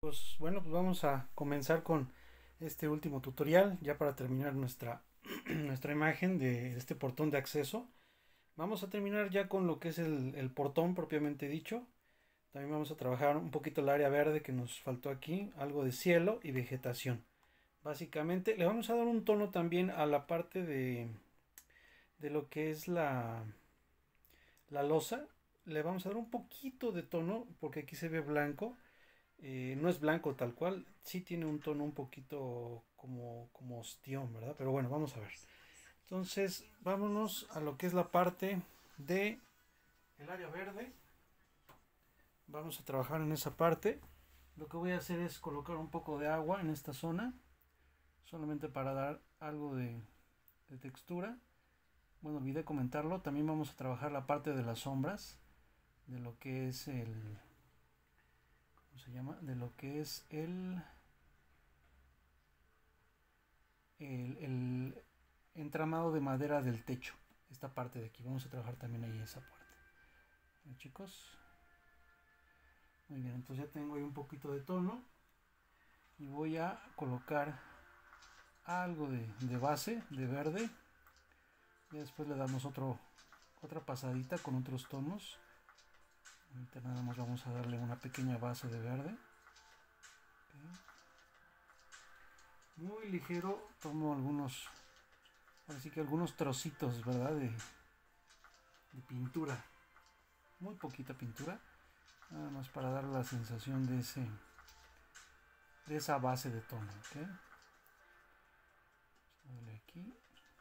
Pues bueno, pues vamos a comenzar con este último tutorial, ya para terminar nuestra, nuestra imagen de este portón de acceso. Vamos a terminar ya con lo que es el portón propiamente dicho. También vamos a trabajar un poquito el área verde que nos faltó aquí, algo de cielo y vegetación. Básicamente le vamos a dar un tono también a la parte de lo que es la losa. Le vamos a dar un poquito de tono porque aquí se ve blanco. No es blanco tal cual, sí tiene un tono un poquito como ostión, ¿verdad? Pero bueno, vamos a ver. Entonces, vámonos a lo que es la parte de el área verde. Vamos a trabajar en esa parte. Lo que voy a hacer es colocar un poco de agua en esta zona, solamente para dar algo de textura. Bueno, olvidé comentarlo, también vamos a trabajar la parte de las sombras, de lo que es ¿cómo se llama? De lo que es el entramado de madera del techo. Esta parte de aquí. Vamos a trabajar también ahí esa parte. Bueno, chicos. Muy bien, entonces ya tengo ahí un poquito de tono. Y voy a colocar algo de base, de verde. Y después le damos otra pasadita con otros tonos. Ahorita nada más vamos a darle una pequeña base de verde. Okay. Muy ligero, tomo algunos, así que algunos trocitos, ¿verdad? De pintura. Muy poquita pintura. Nada más para dar la sensación de esa base de tono. ¿Okay? Vale, aquí.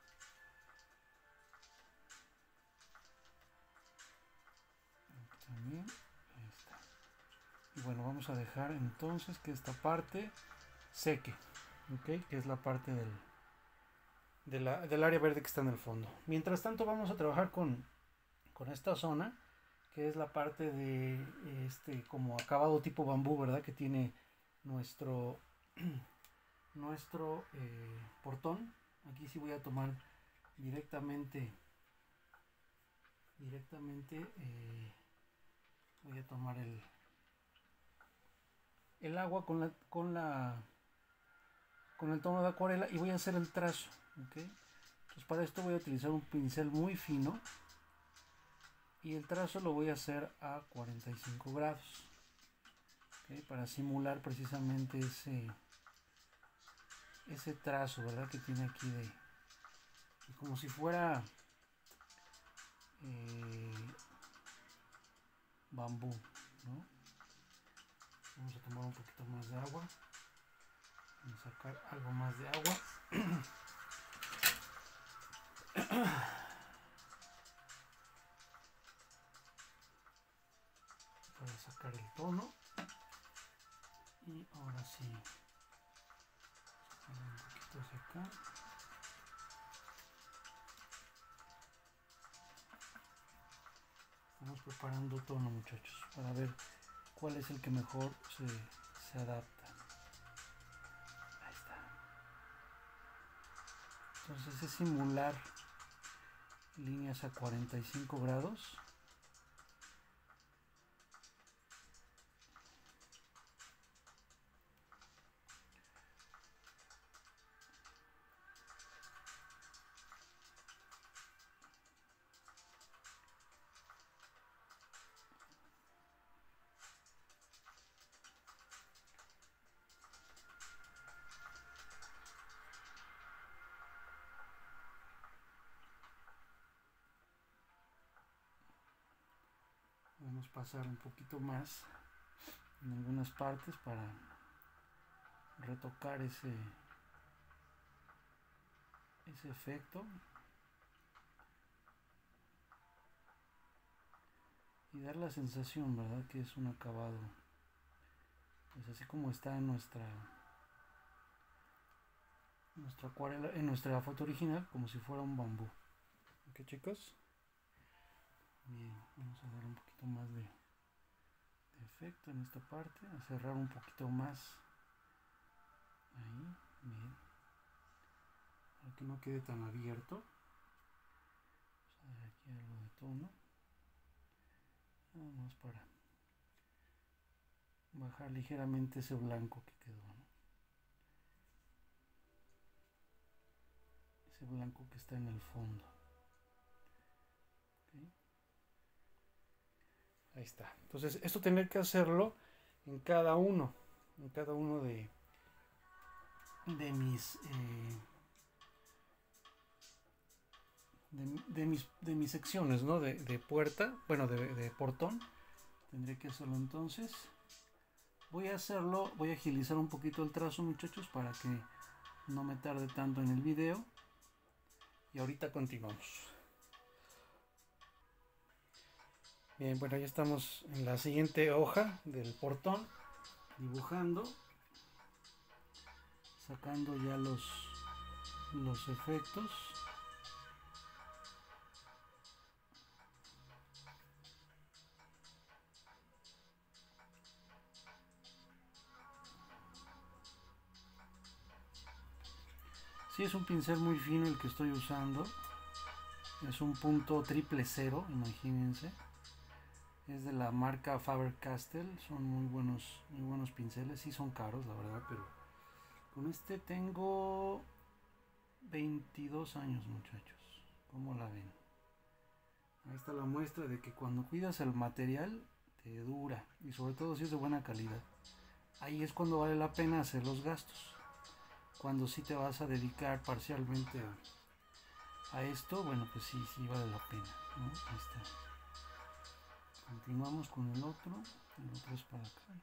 También. Ahí está. Y bueno, vamos a dejar entonces que esta parte seque. ¿Okay? Que es la parte del área verde que está en el fondo. Mientras tanto vamos a trabajar con esta zona, que es la parte de este como acabado tipo bambú, ¿verdad? Que tiene nuestro nuestro portón. Aquí sí voy a tomar directamente voy a tomar el agua con el tono de acuarela y voy a hacer el trazo. ¿Okay? Entonces para esto voy a utilizar un pincel muy fino y el trazo lo voy a hacer a 45 grados. ¿Okay? Para simular precisamente ese trazo, ¿verdad? Que tiene aquí de como si fuera eh, bambú, ¿no? Vamos a tomar un poquito más de agua. Vamos a sacar algo más de agua. Para sacar el tono. Y ahora sí. Un poquito hacia acá. Estamos preparando tono, muchachos, para ver cuál es el que mejor se adapta. Ahí está. Entonces es simular líneas a 45 grados. Podemos pasar un poquito más en algunas partes para retocar ese efecto y dar la sensación, ¿verdad? Que es un acabado, pues así como está en nuestra acuarela, en nuestra foto original, como si fuera un bambú. ¿Ok, chicos? Bien, vamos a dar un poquito más de efecto en esta parte, a cerrar un poquito más ahí, bien, para que no quede tan abierto. Vamos a dar aquí algo de tono, nada más para bajar ligeramente ese blanco que quedó, ¿no? Ese blanco que está en el fondo. ¿Okay? Ahí está. Entonces, esto tener que hacerlo en cada uno de mis de mis secciones, ¿no? De puerta, bueno, de portón. Tendré que hacerlo entonces. Voy a hacerlo, voy a agilizar un poquito el trazo, muchachos, para que no me tarde tanto en el video. Y ahorita continuamos. Bien, bueno, ya estamos en la siguiente hoja del portón, dibujando, sacando ya los efectos. Sí, es un pincel muy fino el que estoy usando. Es un punto 000, imagínense. Es de la marca Faber-Castell. Son muy buenos pinceles. Sí son caros, la verdad, pero con este tengo 22 años, muchachos. ¿Cómo la ven? Ahí está la muestra de que cuando cuidas el material, te dura. Y sobre todo si es de buena calidad. Ahí es cuando vale la pena hacer los gastos. Cuando sí te vas a dedicar parcialmente a esto, bueno, pues sí vale la pena, ¿no? Ahí está. Continuamos con el otro es para acá.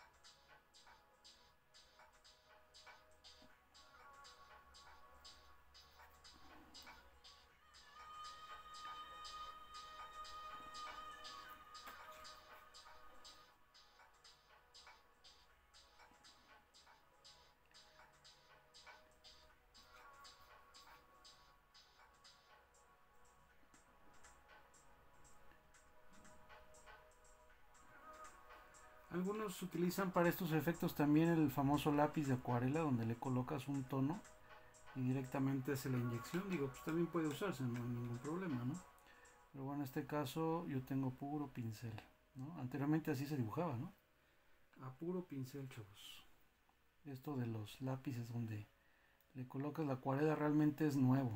Algunos utilizan para estos efectos también el famoso lápiz de acuarela, donde le colocas un tono y directamente hace la inyección. Digo, pues también puede usarse, no hay ningún problema, ¿no? Pero bueno, en este caso yo tengo puro pincel, ¿no? Anteriormente así se dibujaba, ¿no? A puro pincel, chavos. Esto de los lápices donde le colocas la acuarela realmente es nuevo,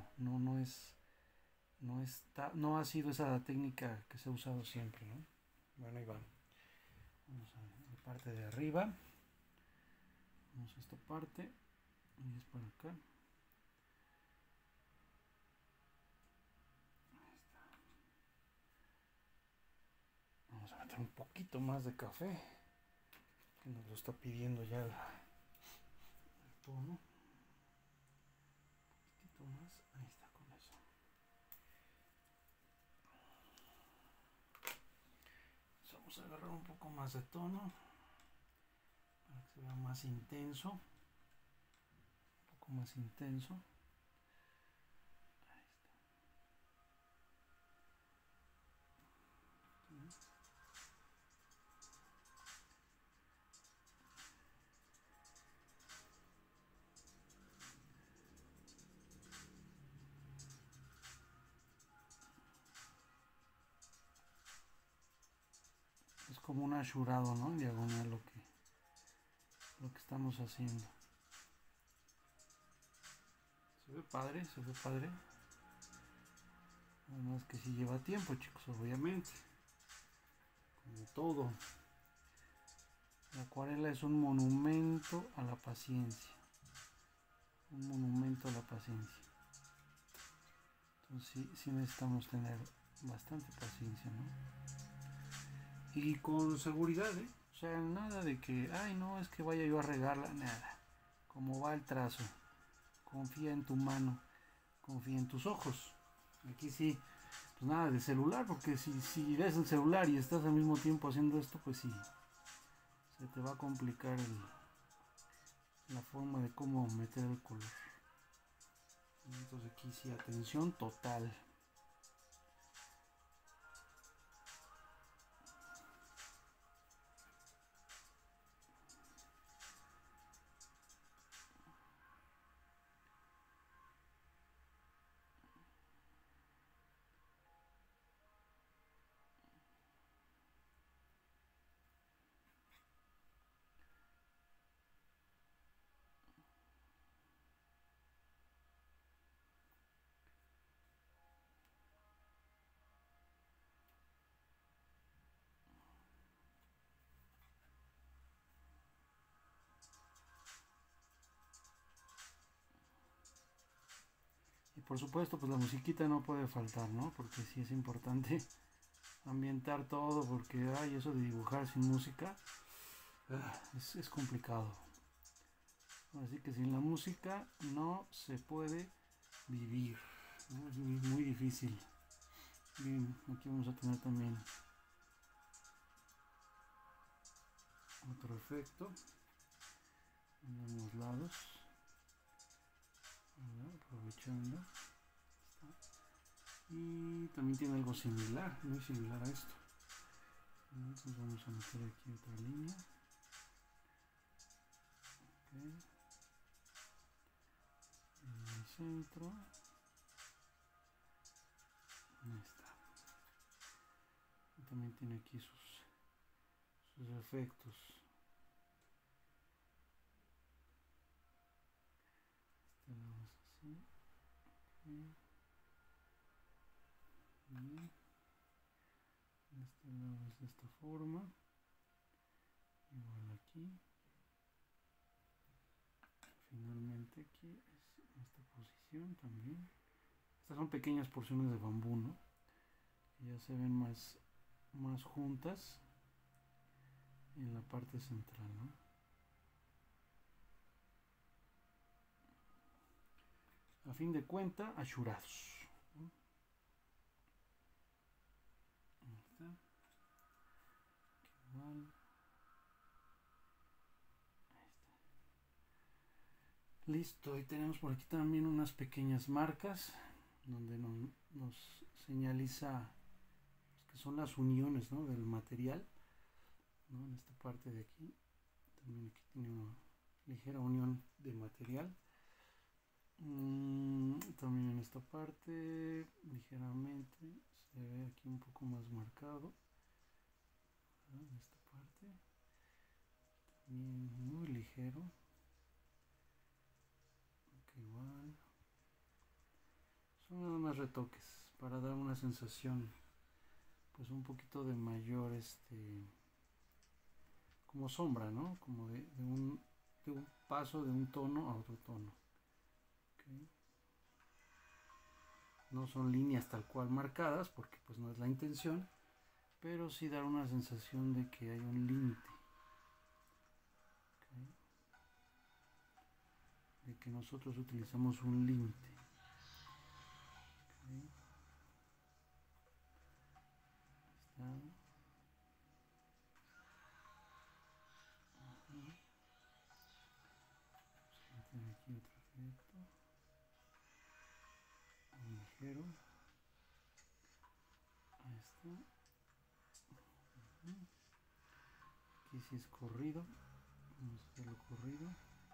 no ha sido esa técnica que se ha usado siempre, ¿no? Bueno, ahí va. Vamos a la parte de arriba. Vamos a esta parte y es para acá. Vamos a meter un poquito más de café, que nos lo está pidiendo ya el tono. Un poquito más, ahí está, con eso. Vamos a agarrar un poco más de tono para que se vea más intenso, un poco más intenso. Ahí está. Es como un ashurado, ¿no? En diagonal lo que estamos haciendo. Se ve padre, se ve padre. Además que sí lleva tiempo, chicos, obviamente. Como todo. La acuarela es un monumento a la paciencia. Un monumento a la paciencia. Entonces sí necesitamos tener bastante paciencia, ¿no? Y con seguridad, ¿eh? O sea, nada de que, ay, no, es que vaya yo a regarla, nada. Como va el trazo. Confía en tu mano, confía en tus ojos. Aquí sí, pues nada de celular, porque si ves el celular y estás al mismo tiempo haciendo esto, pues sí, se te va a complicar la forma de cómo meter el color. Entonces aquí sí, atención total. por supuesto, pues la musiquita no puede faltar, ¿no? Porque sí es importante ambientar todo, porque ay, eso de dibujar sin música es complicado. Así que sin la música no se puede vivir, ¿no? Es muy, muy difícil. Bien, aquí vamos a tener también otro efecto en ambos lados, aprovechando. Y también tiene algo similar, muy similar a esto. Entonces vamos a meter aquí otra línea. Okay. En el centro. Ahí está. Y también tiene aquí sus efectos. Este lado es así. Okay. Bien. Este lado es de esta forma. Igual aquí. Finalmente aquí es en esta posición también. Estas son pequeñas porciones de bambú, ¿no? Que ya se ven más juntas en la parte central, ¿no? A fin de cuentas, achurados. Ahí está. Igual. Ahí está. Listo, y tenemos por aquí también unas pequeñas marcas donde nos señaliza que son las uniones, ¿no?, del material, ¿no? En esta parte de aquí también aquí tiene una ligera unión de material. También en esta parte ligeramente se ve aquí un poco más marcado, ¿no? En esta parte también muy ligero, que igual son nada más retoques para dar una sensación pues un poquito de mayor como sombra, ¿no? Como de un paso de un tono a otro tono. Okay. No son líneas tal cual marcadas porque pues no es la intención, pero sí dar una sensación de que hay un límite. Okay. De que nosotros utilizamos un límite. Okay. Está. Vamos a meter aquí otro efecto ligero. Ahí está. Aquí sí es corrido. Vamos a hacerlo corrido.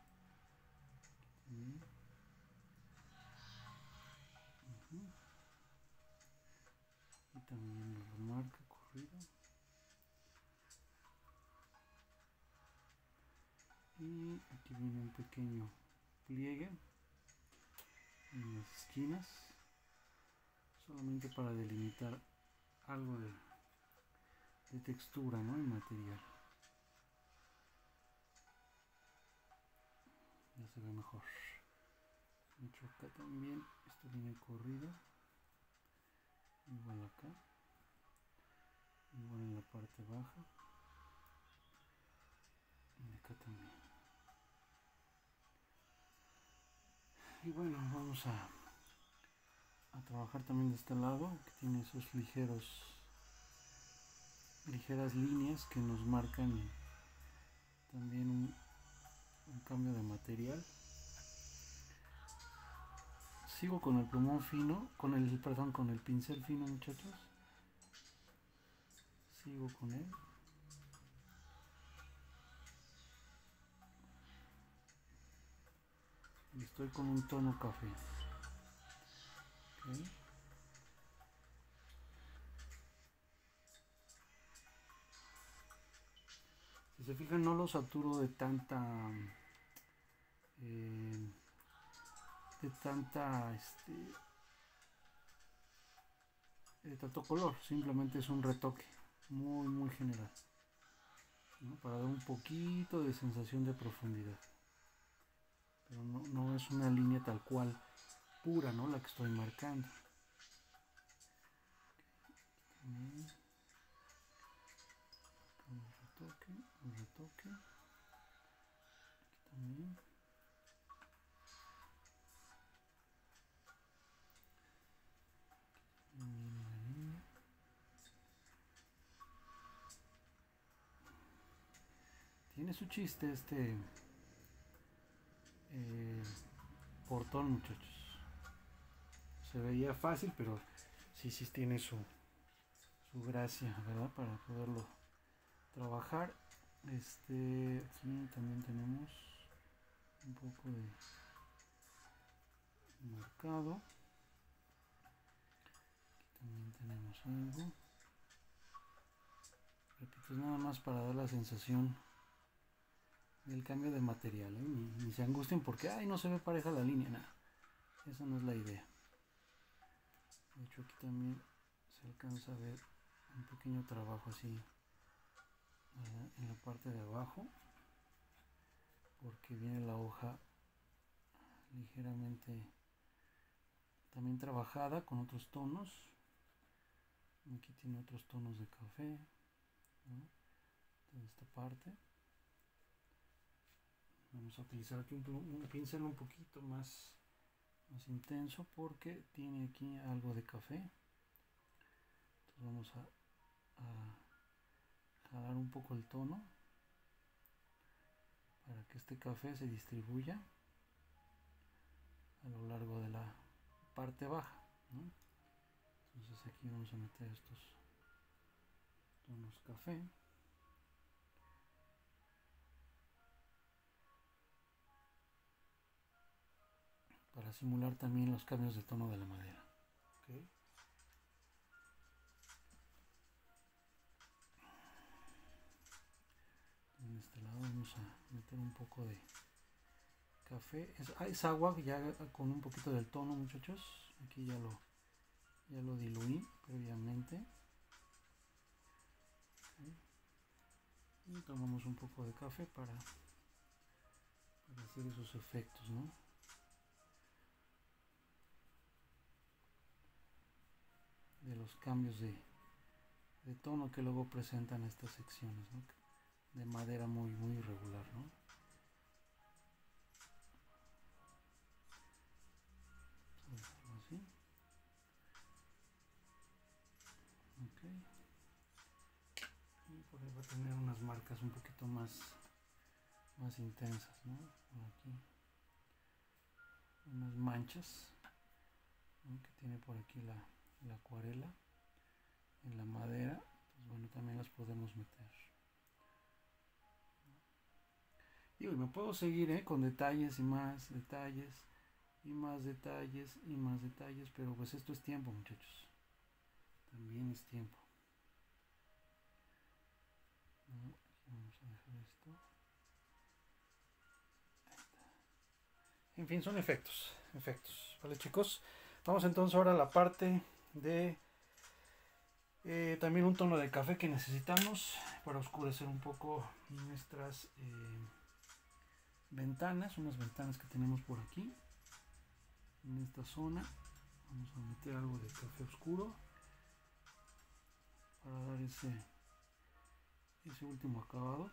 Aquí y también lo remarca corrido. Y aquí viene un pequeño pliegue en las esquinas, solamente para delimitar algo de textura, ¿no?, en material. Ya se ve mejor. De hecho acá también esto viene corrido, igual acá, igual en la parte baja y acá también. Y bueno, vamos a trabajar también de este lado, que tiene esos ligeras líneas que nos marcan también un cambio de material. Sigo con el plumón fino, con el pincel fino, muchachos. Sigo con él. Y estoy con un tono café. Okay. Si se fijan, no lo saturo de tanto color, simplemente es un retoque muy muy general, ¿no?, para dar un poquito de sensación de profundidad, pero no es una línea tal cual pura, ¿no? La que estoy marcando. Un retoque, un retoque. Aquí también. Tiene su chiste este portón, muchachos. Se veía fácil, pero sí tiene su gracia, ¿verdad? Para poderlo trabajar. Aquí también tenemos un poco de marcado. Aquí también tenemos algo. Repito, es nada más para dar la sensación del cambio de material, ¿eh? Ni se angustien porque ay, no se ve pareja la línea, nada. Esa no es la idea. De hecho, aquí también se alcanza a ver un pequeño trabajo así, ¿verdad? En la parte de abajo, porque viene la hoja ligeramente también trabajada con otros tonos. Aquí tiene otros tonos de café, ¿no? Toda esta parte. Vamos a utilizar aquí un pincel un poquito más intenso porque tiene aquí algo de café. Entonces vamos a jalar un poco el tono para que este café se distribuya a lo largo de la parte baja, ¿no? Entonces aquí vamos a meter estos tonos café. Para simular también los cambios de tono de la madera. ¿Okay? En este lado vamos a meter un poco de café. Es agua ya con un poquito del tono, muchachos. Aquí ya lo diluí previamente. ¿Okay? Y tomamos un poco de café para hacer esos efectos, ¿no? De los cambios de tono que luego presentan estas secciones, ¿no? De madera muy irregular, ¿no? Vamos a dejarlo así. Okay. Y por ahí va a tener unas marcas un poquito más intensas, ¿no? Por aquí unas manchas, ¿no? Que tiene por aquí la acuarela en la madera. Pues bueno, también las podemos meter. Y me puedo seguir con detalles y más detalles y más detalles y más detalles, pero pues esto es tiempo, muchachos. También es tiempo. ¿No? Vamos a dejar esto. En fin, son efectos. Vale, chicos. Vamos entonces ahora a la parte de también un tono de café que necesitamos para oscurecer un poco nuestras ventanas, unas ventanas que tenemos por aquí en esta zona. Vamos a meter algo de café oscuro para dar ese último acabado.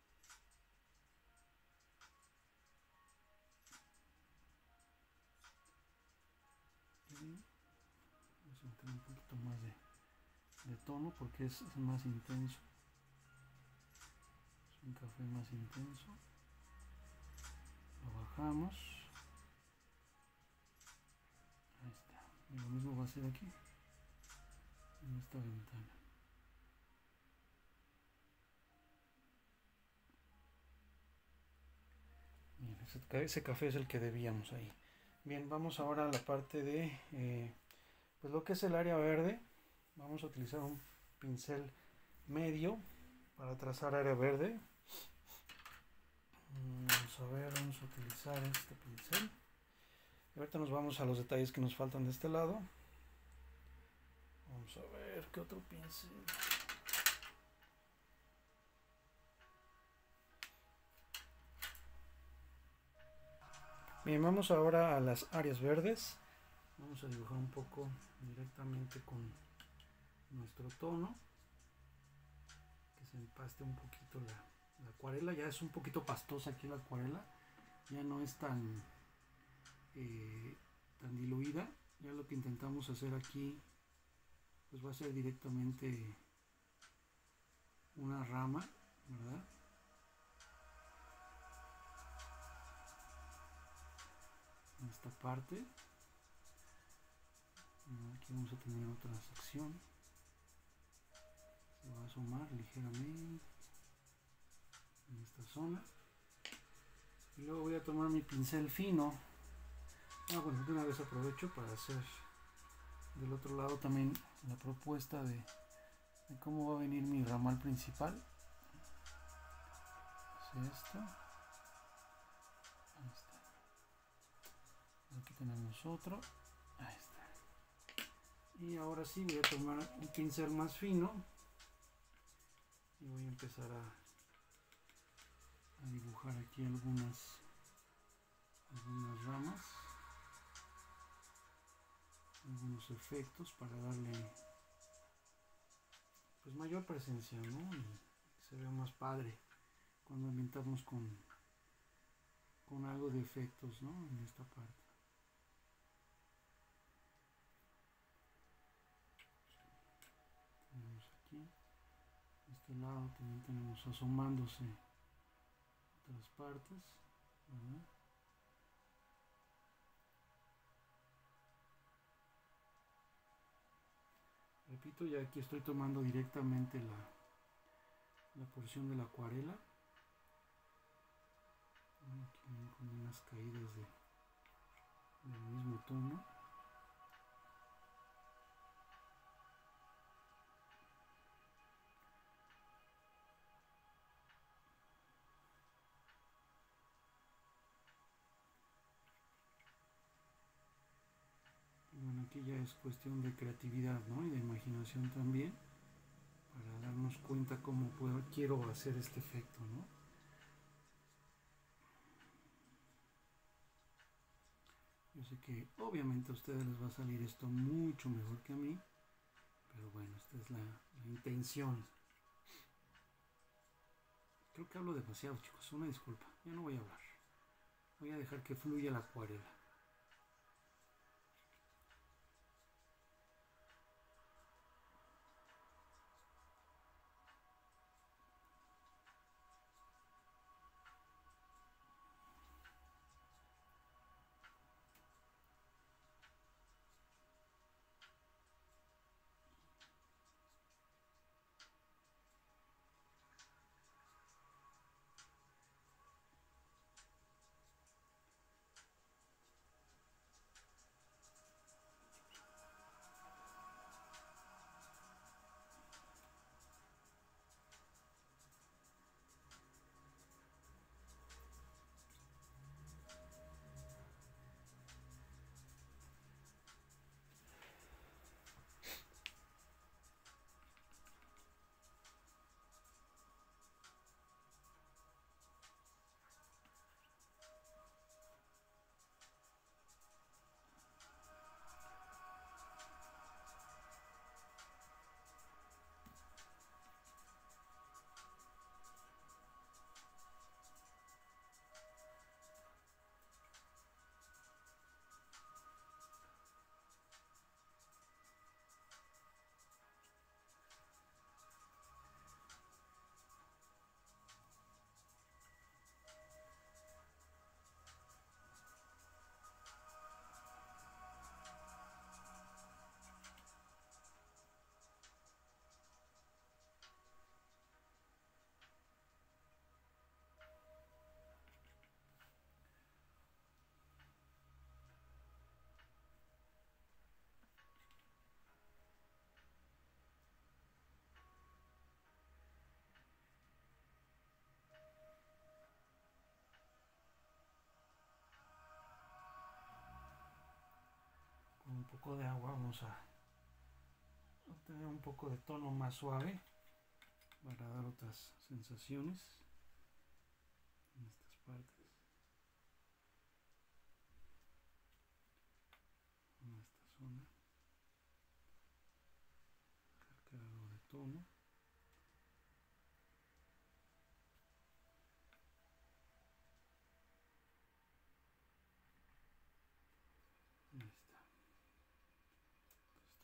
Y vamos a meter un poquito más de tono porque es más intenso. Es un café más intenso. Lo bajamos. Ahí está. Y lo mismo va a ser aquí en esta ventana. Bien, ese café es el que debíamos ahí. Bien, vamos ahora a la parte de pues lo que es el área verde. Vamos a utilizar un pincel medio para trazar área verde. Vamos a utilizar este pincel. Y ahorita nos vamos a los detalles que nos faltan de este lado. Vamos a ver qué otro pincel. Bien, vamos ahora a las áreas verdes. Vamos a dibujar un poco directamente con nuestro tono, que se empaste un poquito la acuarela. Ya es un poquito pastosa aquí la acuarela, ya no es tan diluida. Ya lo que intentamos hacer aquí pues va a ser directamente una rama, ¿verdad? En esta parte aquí vamos a tener otra sección, se va a asomar ligeramente en esta zona, y luego voy a tomar mi pincel fino. Bueno, de una vez aprovecho para hacer del otro lado también la propuesta de cómo va a venir mi ramal principal. Es esto. Ahí está. Aquí tenemos otro. Ahí está. Y ahora sí voy a tomar un pincel más fino y voy a empezar a dibujar aquí algunas ramas, algunos efectos para darle pues mayor presencia, ¿no? Y que se vea más padre cuando ambientamos con algo de efectos, ¿no? En esta parte. Tenemos aquí, de este lado también tenemos asomándose otras partes, ¿verdad? Repito, ya aquí estoy tomando directamente la porción de la acuarela. Aquí con unas caídas del mismo tono. Bueno, aquí ya es cuestión de creatividad, ¿no? Y de imaginación también, para darnos cuenta cómo quiero hacer este efecto, ¿no? Yo sé que obviamente a ustedes les va a salir esto mucho mejor que a mí, pero bueno, esta es la intención. Creo que hablo demasiado, chicos, una disculpa, ya no voy a hablar. Voy a dejar que fluya la acuarela. Con un poco de agua vamos a obtener un poco de tono más suave para dar otras sensaciones en estas partes. Ahí está.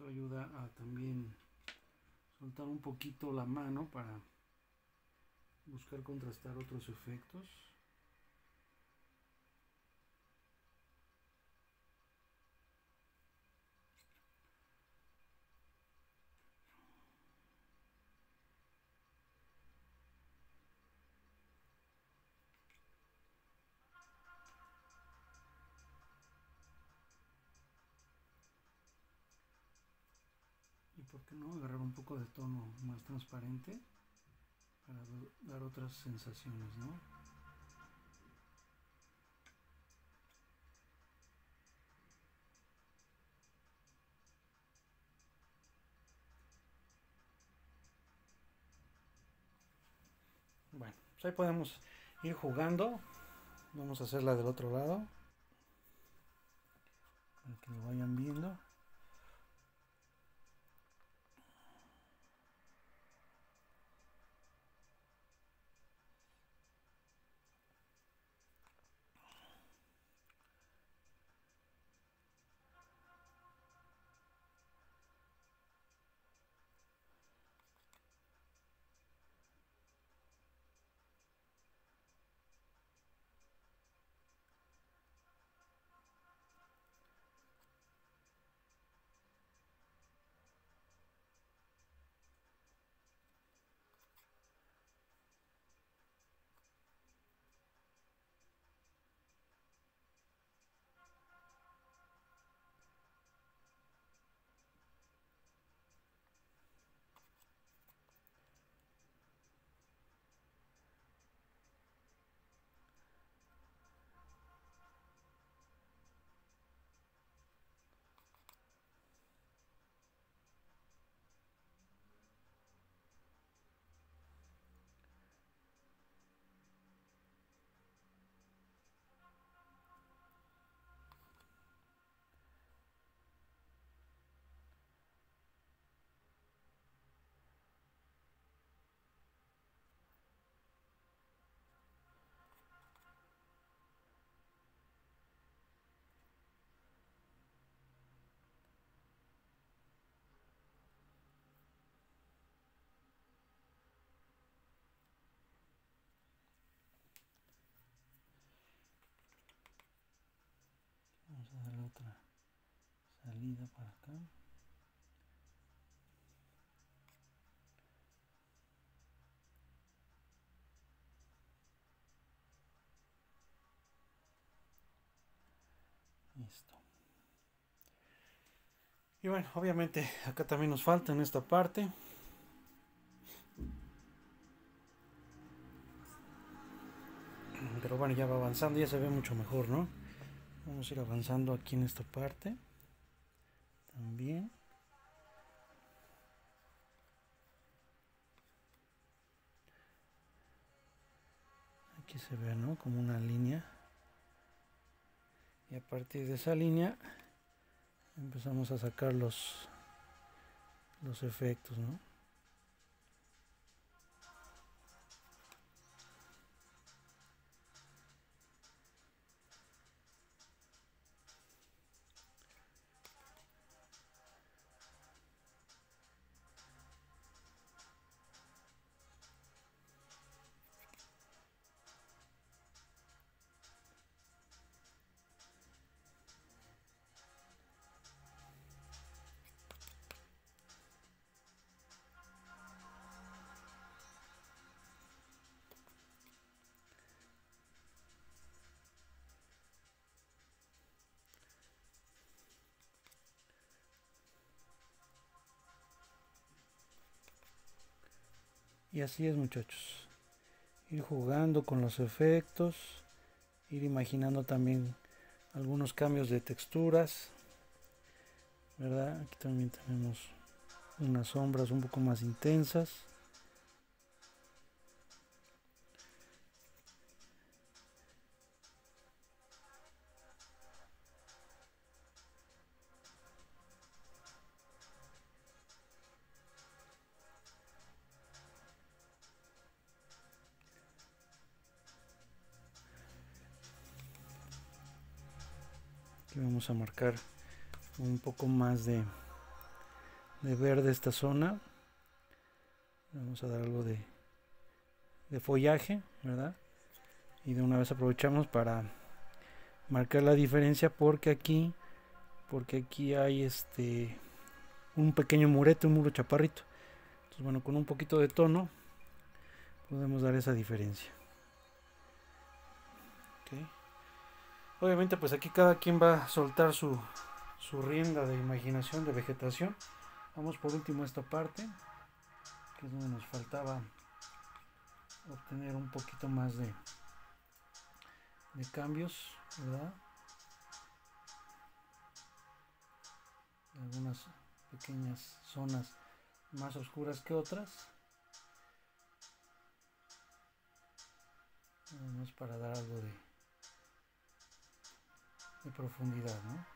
Esto ayuda a también soltar un poquito la mano para buscar contrastar otros efectos. Y por qué no agarrar un poco de tono más transparente para dar otras sensaciones, ¿no? Bueno, pues ahí podemos ir jugando. Vamos a hacerla del otro lado para que lo vayan viendo. Vamos a darle otra salida para acá. Listo. Y bueno, obviamente acá también nos falta en esta parte. Pero bueno, ya va avanzando, ya se ve mucho mejor, ¿no? Vamos a ir avanzando aquí en esta parte. También. Aquí se ve, ¿no? Como una línea. Y a partir de esa línea empezamos a sacar los efectos, ¿no? Y así es, muchachos. Ir jugando con los efectos, ir imaginando también algunos cambios de texturas, ¿verdad? Aquí también tenemos unas sombras un poco más intensas. Aquí vamos a marcar un poco más de verde esta zona. Vamos a dar algo de follaje, ¿verdad? Y de una vez aprovechamos para marcar la diferencia porque aquí hay un pequeño murete, un muro chaparrito. Entonces, bueno, con un poquito de tono podemos dar esa diferencia. Okay. Obviamente pues aquí cada quien va a soltar su rienda de imaginación, de vegetación. Vamos por último a esta parte, que es donde nos faltaba obtener un poquito más de cambios, ¿verdad? Algunas pequeñas zonas más oscuras que otras. Nada más para dar algo de profundidad, ¿no?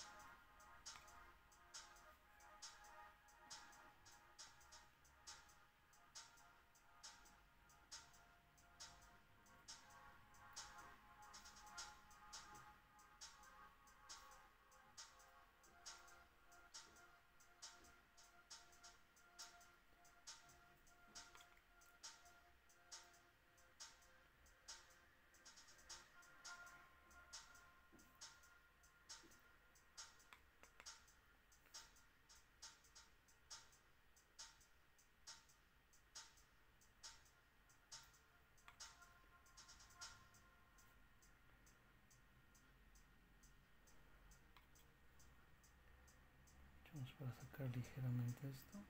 Vamos para sacar ligeramente esto.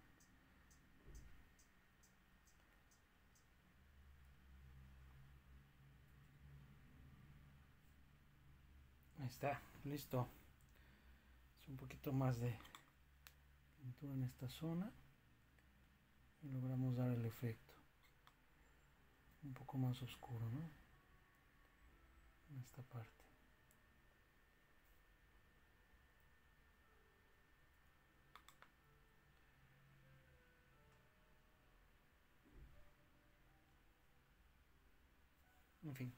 Ahí está, listo. Es un poquito más de pintura en esta zona y logramos dar el efecto un poco más oscuro, ¿no? En esta parte. En fin.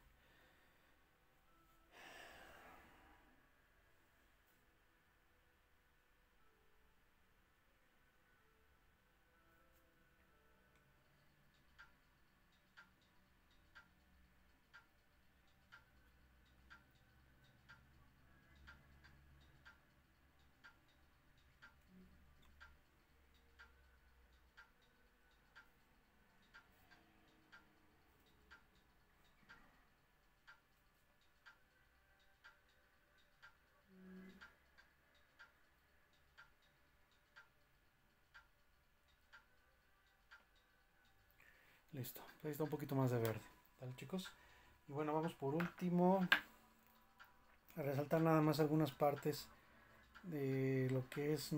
Listo, ahí está un poquito más de verde, ¿vale, chicos? Y bueno, vamos por último a resaltar nada más algunas partes de lo que es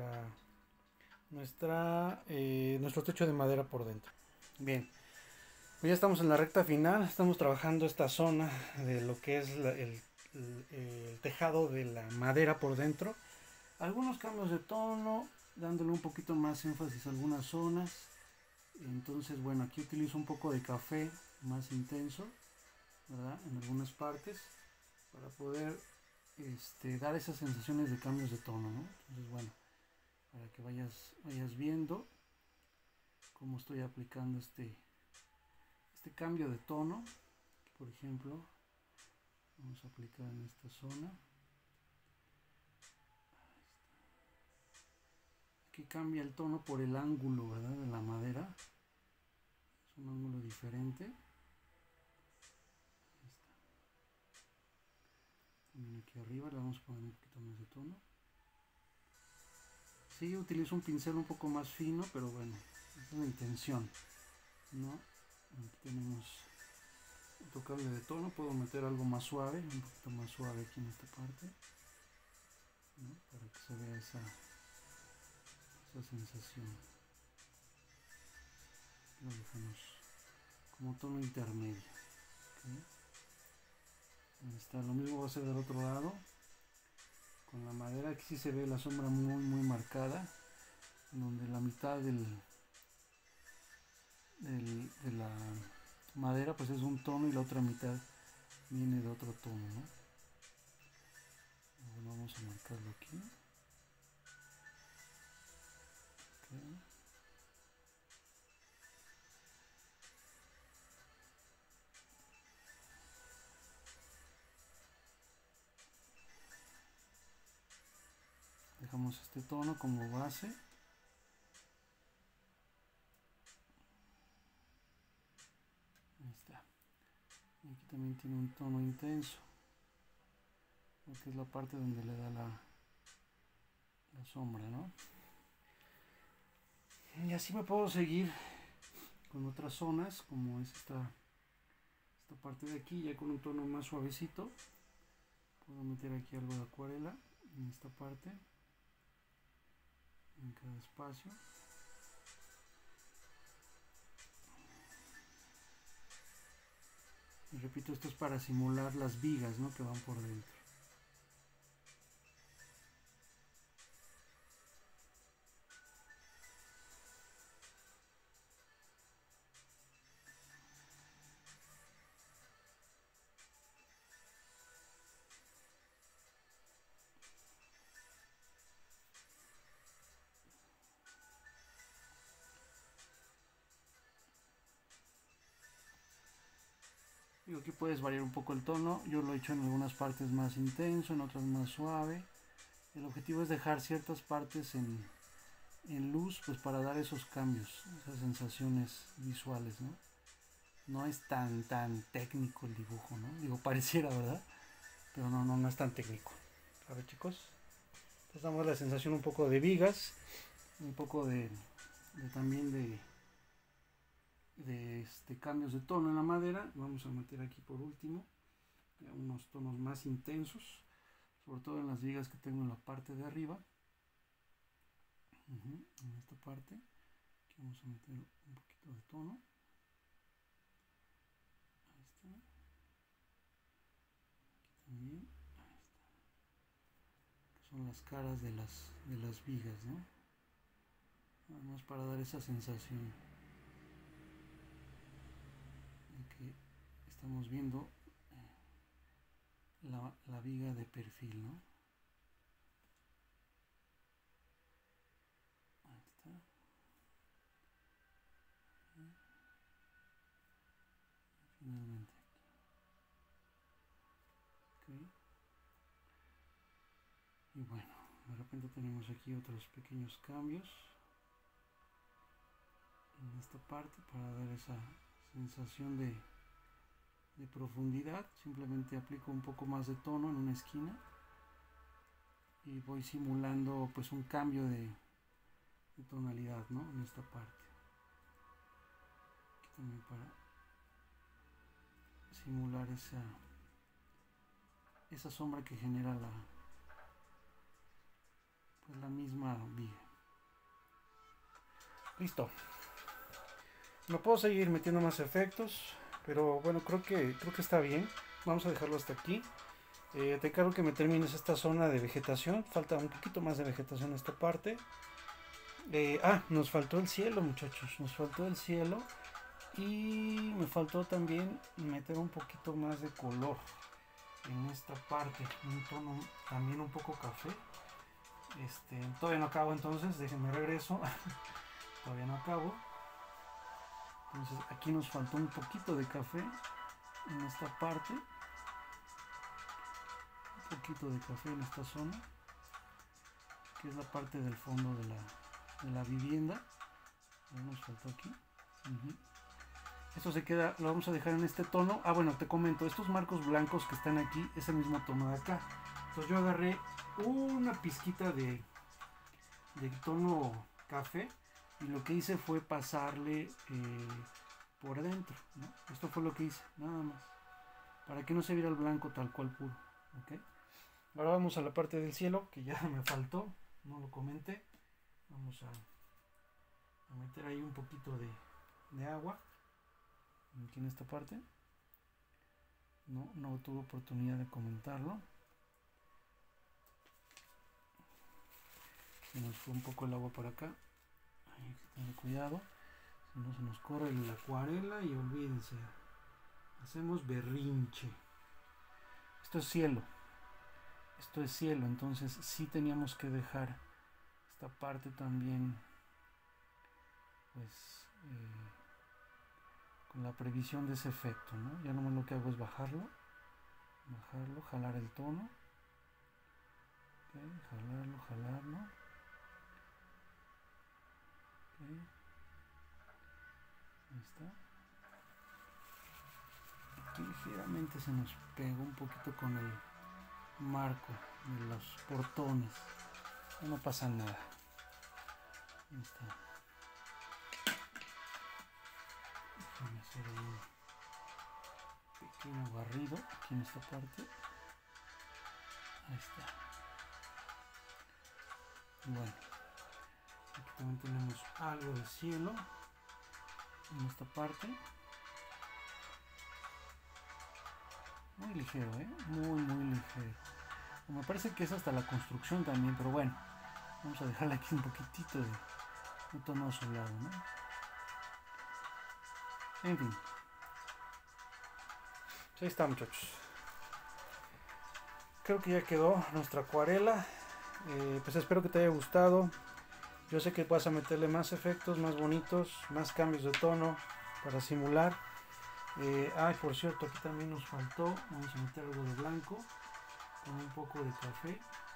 nuestro techo de madera por dentro. Bien, pues ya estamos en la recta final, estamos trabajando esta zona de lo que es el tejado de la madera por dentro. Algunos cambios de tono, dándole un poquito más énfasis a algunas zonas. Entonces, bueno, aquí utilizo un poco de café más intenso, ¿verdad? En algunas partes, para poder dar esas sensaciones de cambios de tono, ¿no? Entonces, bueno, para que vayas viendo cómo estoy aplicando este cambio de tono. Por ejemplo, vamos a aplicar en esta zona. Aquí cambia el tono por el ángulo, ¿verdad? De la madera. Es un ángulo diferente. También aquí arriba le vamos a poner un poquito más de tono. Sí, utilizo un pincel un poco más fino, pero bueno, esa es la intención, ¿no? Aquí tenemos un tocable de tono, puedo meter algo más suave, un poquito más suave aquí en esta parte, ¿no? Para que se vea esa sensación. Lo dejamos como tono intermedio. ¿Okay? Ahí está, lo mismo va a ser del otro lado. Con la madera aquí sí se ve la sombra muy marcada, donde la mitad de la madera pues es un tono y la otra mitad viene de otro tono, ¿no? Bueno, vamos a marcarlo aquí. Dejamos este tono como base. Ahí está. Y aquí también tiene un tono intenso, porque es la parte donde le da la sombra, ¿no? Y así me puedo seguir con otras zonas, como es esta parte de aquí, ya con un tono más suavecito. Puedo meter aquí algo de acuarela en esta parte, en cada espacio. Y repito, esto es para simular las vigas, ¿no?, que van por dentro. Digo, aquí puedes variar un poco el tono. Yo lo he hecho en algunas partes más intenso, en otras más suave. El objetivo es dejar ciertas partes en luz, pues para dar esos cambios, esas sensaciones visuales, ¿no? No es tan técnico el dibujo, ¿no? Digo, pareciera, ¿verdad? Pero no es tan técnico. A ver, chicos. Entonces damos la sensación un poco de vigas, un poco también de cambios de tono en la madera. Vamos a meter aquí por último unos tonos más intensos, sobre todo en las vigas que tengo en la parte de arriba. En esta parte aquí vamos a meter un poquito de tono. Ahí está. Aquí también. Ahí está. Que son las caras de las vigas, ¿no? Nada más para dar esa sensación de que estamos viendo la viga de perfil, ¿no? Ahí está. Y finalmente aquí. Okay. Y bueno, de repente tenemos aquí otros pequeños cambios en esta parte para dar esa sensación de profundidad. Simplemente aplico un poco más de tono en una esquina y voy simulando pues un cambio de tonalidad, ¿no?, en esta parte. Aquí también para simular esa sombra que genera la misma viga. Listo. No puedo seguir metiendo más efectos, pero bueno, creo que está bien. Vamos a dejarlo hasta aquí. Te encargo que me termines esta zona de vegetación. Falta un poquito más de vegetación en esta parte. Nos faltó el cielo, muchachos. Nos faltó el cielo. Y me faltó también meter un poquito más de color en esta parte. Un tono también un poco café. Todavía no acabo, entonces déjenme regreso. Todavía no acabo. Entonces aquí nos faltó un poquito de café en esta parte. Un poquito de café en esta zona, que es la parte del fondo de la vivienda. Ya nos faltó aquí. Esto se queda, lo vamos a dejar en este tono. Bueno, te comento, estos marcos blancos que están aquí es el mismo tono de acá. Entonces yo agarré una pizquita de tono café y lo que hice fue pasarle por dentro, ¿no? Esto fue lo que hice, nada más, para que no se viera el blanco tal cual puro. ¿Okay? Ahora vamos a la parte del cielo, que ya me faltó, no lo comenté. Vamos a meter ahí un poquito de agua aquí en esta parte. No tuve oportunidad de comentarlo. Se nos fue un poco el agua por acá. Hay que tener cuidado, si no se nos corre la acuarela y olvídense, hacemos berrinche. Esto es cielo, entonces sí teníamos que dejar esta parte también pues con la previsión de ese efecto, ¿no? Ya nomás lo que hago es bajarlo, jalar el tono, okay, jalarlo, okay. Ahí está. Aquí ligeramente se nos pegó un poquito con el marco de los portones, no pasa nada. Ahí está. Déjame hacer un pequeño barrido aquí en esta parte. Ahí está. Bueno, aquí también tenemos algo de cielo en esta parte. Muy ligero, muy ligero. Me parece que es hasta la construcción también, pero bueno, vamos a dejarle aquí un poquitito de tono azulado, ¿no? En fin. Ahí está, muchachos. Creo que ya quedó nuestra acuarela. Pues espero que te haya gustado. Yo sé que vas a meterle más efectos, más bonitos, más cambios de tono para simular. Por cierto, aquí también nos faltó, vamos a meter algo de blanco con un poco de café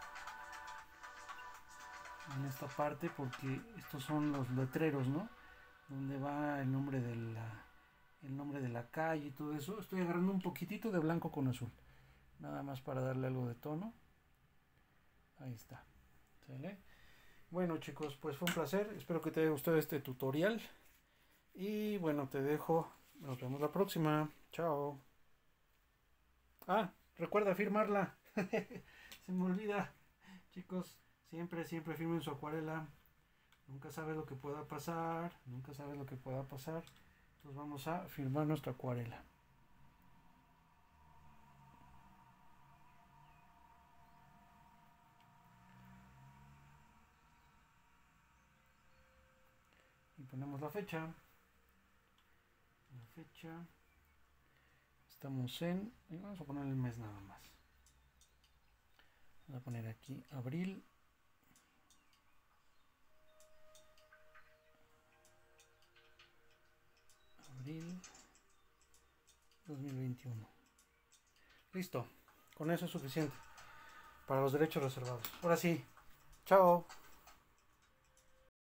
en esta parte, porque estos son los letreros, ¿no? Donde va el nombre de la calle y todo eso. Estoy agarrando un poquitito de blanco con azul, nada más para darle algo de tono. Ahí está. ¿Sale? Bueno, chicos, pues fue un placer. Espero que te haya gustado este tutorial. Y bueno, te dejo. Nos vemos la próxima. Chao. Recuerda firmarla. Se me olvida. Chicos, siempre firmen su acuarela. Nunca sabes lo que pueda pasar. Entonces vamos a firmar nuestra acuarela. Y ponemos la fecha. Estamos vamos a poner el mes nada más. Voy a poner aquí abril 2021. Listo, con eso es suficiente para los derechos reservados. Ahora sí, chao.